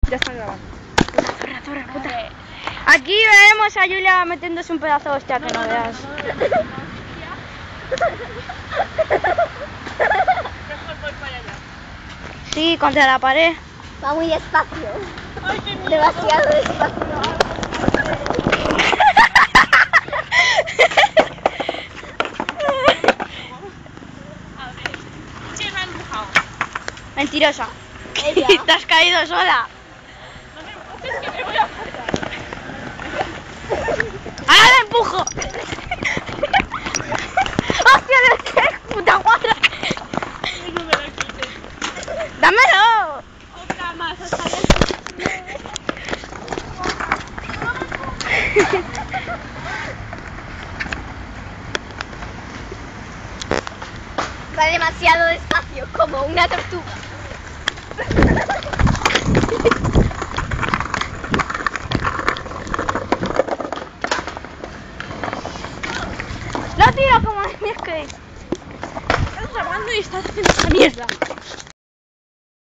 Ya están grabando. Zorra, puta. Aquí veremos a Julia metiéndose un pedazo de hostia que no veas. Mejor voy para allá. Sí, contra la pared. Va muy despacio. Ay, qué miedo. Demasiado despacio. A ver, ¿quién me ha empujado? Mentirosa. Ella. Te has caído sola. No me empujes que me voy a apuntar. ¡Ahora la empujo! ¡Hostia, de qué puta guarra! No me la quites. ¡Dámelo! Otra más, hasta allá. Va demasiado despacio, como una tortuga. No tiro como de mi skate. Estás grabando y estás haciendo esta mierda.